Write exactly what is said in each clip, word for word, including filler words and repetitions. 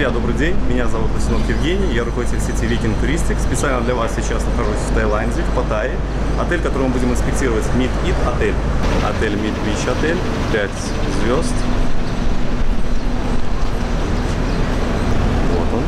Друзья, добрый день. Меня зовут Лысенов Евгений, я руководитель сети Viking Touristic. Специально для вас сейчас нахожусь в Таиланде, в Паттайе. Отель, который мы будем инспектировать, Mid It отель. Отель Mid Beach отель, пять звезд. Вот он.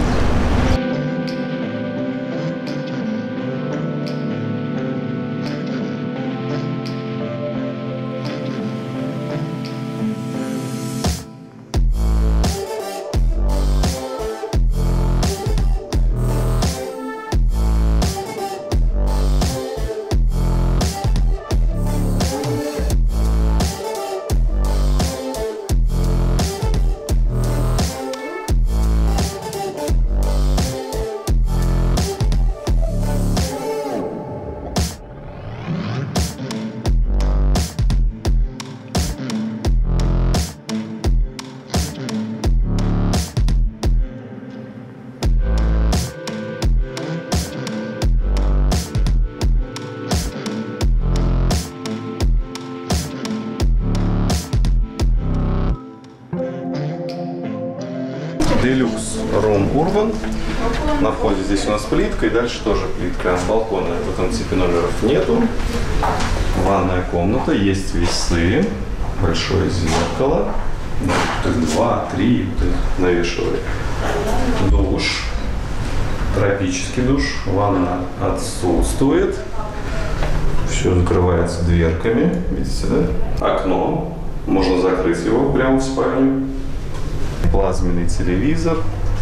Делюкс Рум Урбан. На входе здесь у нас плитка и дальше тоже плитка. Балкона в этом типе номеров нету. Ванная комната, есть весы, большое зеркало. Два, три навешивали. Душ. Тропический душ. Ванна отсутствует. Все закрывается дверками. Видите, да? Окно. Можно закрыть его прямо в спальню. Плазменный телевизор,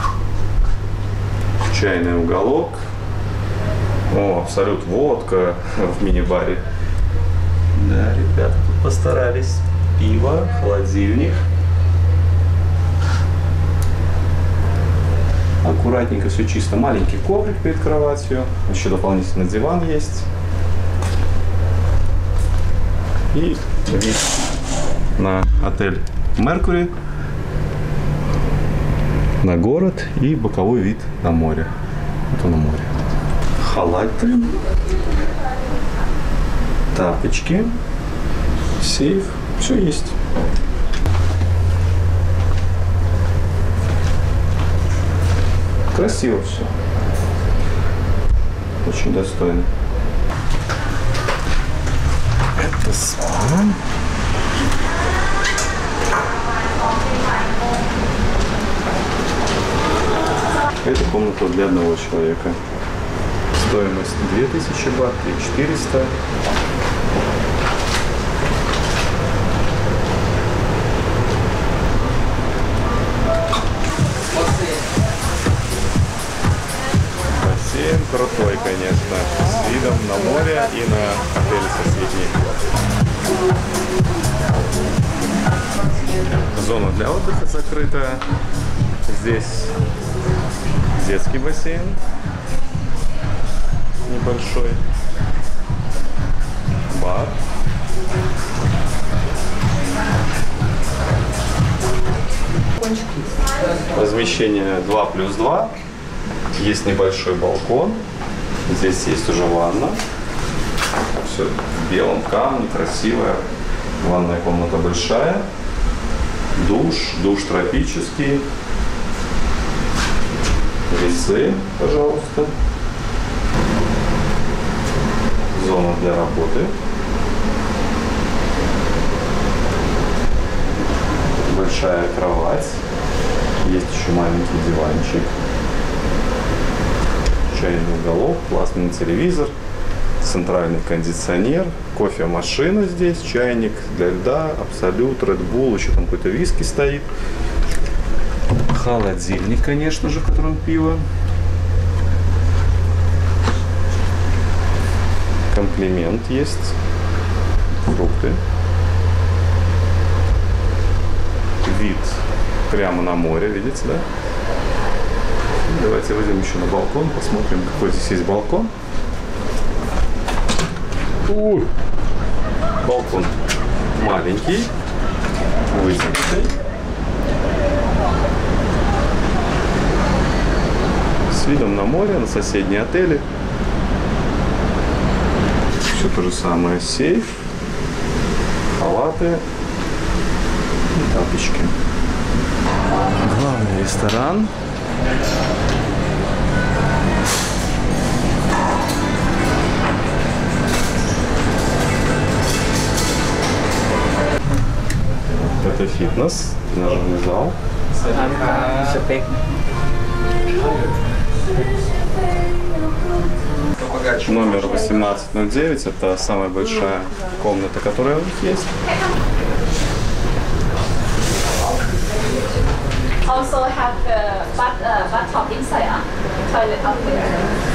чайный уголок. О, абсолют водка в мини-баре. Да, ребята тут постарались. Пиво, холодильник. Аккуратненько, все чисто. Маленький коврик перед кроватью. Еще дополнительно диван есть. И вид на отель Mercury, на город и боковой вид на море. Это на море. Халаты, тапочки, сейф, все есть. Красиво все. Очень достойно. Это спа. Это комната для одного человека. Стоимость две тысячи бат, три тысячи четыреста. Бассейн крутой, конечно, с видом на море и на отель соседний. Зона для отдыха закрыта. Здесь детский бассейн небольшой, бар, размещение два плюс два, есть небольшой балкон, здесь есть уже ванна, все в белом камне, красивая, ванная комната большая, душ, душ тропический. Весы, пожалуйста. Зона для работы. Большая кровать. Есть еще маленький диванчик. Чайный уголок, плазменный телевизор, центральный кондиционер, кофемашина здесь, чайник для льда, Абсолют, Red Bull, еще там какой-то виски стоит. Холодильник, конечно же, в котором пиво. Комплимент есть. Фрукты. Вид прямо на море, видите, да? Давайте выйдем еще на балкон, посмотрим, какой здесь есть балкон. Ой. Балкон маленький, вытянутый. С видом на море, на соседние отели. Все то же самое. Сейф, халаты и тапочки. Главный ресторан. Это фитнес, тренажерный зал. Номер восемнадцать ноль девять, это самая большая комната, которая у них есть. Also have uh, bath, uh, bathtub inside, uh, toilet out there.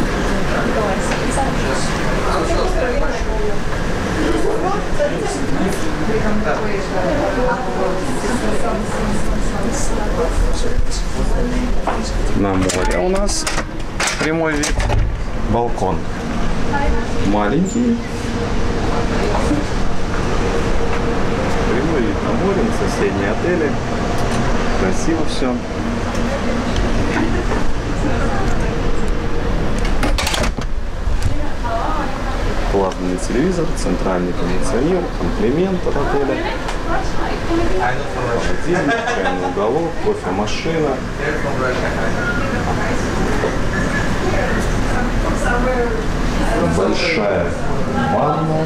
На море у нас прямой вид, балкон маленький, прямой вид на море, на соседние отели, красиво все. Плазменный телевизор, центральный кондиционер, комплимент от отеля, холодильник, чайный уголок, кофемашина. Большая ванна,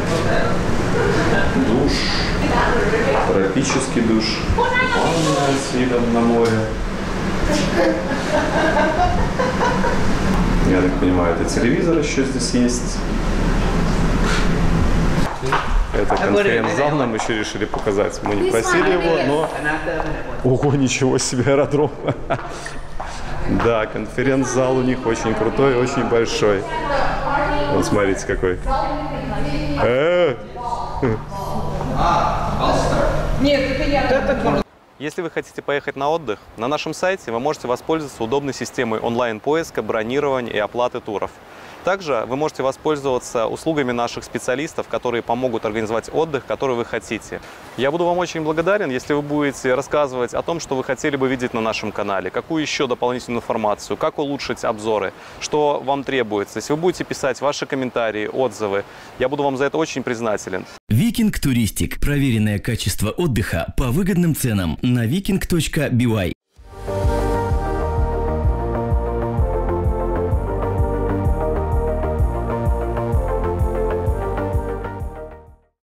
душ, тропический душ, ванна с видом на море. Я так понимаю, это телевизор еще здесь есть. Это конференц-зал нам еще решили показать. Мы не просили его, но... Ого, ничего себе, аэродром. Да, конференц-зал у них очень крутой, очень большой. Вот смотрите какой. Э -э Нет, это я. Если вы хотите поехать на отдых, на нашем сайте вы можете воспользоваться удобной системой онлайн-поиска, бронирования и оплаты туров. Также вы можете воспользоваться услугами наших специалистов, которые помогут организовать отдых, который вы хотите. Я буду вам очень благодарен, если вы будете рассказывать о том, что вы хотели бы видеть на нашем канале, какую еще дополнительную информацию, как улучшить обзоры, что вам требуется. Если вы будете писать ваши комментарии, отзывы, я буду вам за это очень признателен. Викинг Туристик. Проверенное качество отдыха по выгодным ценам на викинг точка би вай.